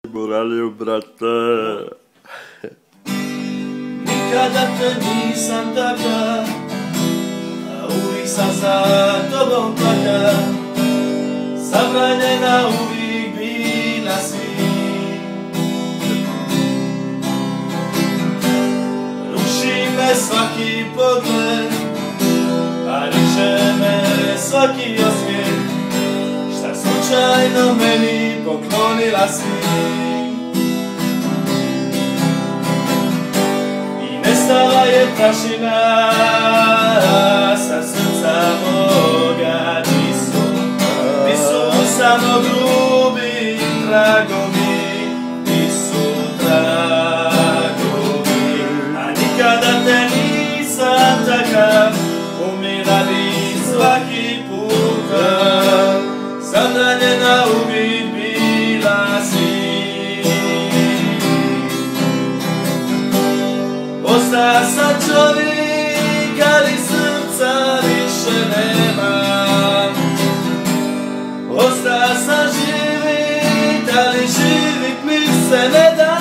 Moraliju, brate. Nikada te nisam taka, a uvijek sam za tobom plaka. Zabranjena uvijek bila si. Ruši me svaki pogled, a riče me svaki osmijeh. Šta slučajno meni poklonila si. Nestala je prašina sa srca moga, di su samo grubi tragovi, di su tragovi. A nikada te nisam takav, umira bi svaki puta, zabranjena uvijek bila si. Osta sam čovjek, ali srca više nemam. Osta sam živit, ali živit mi se ne da.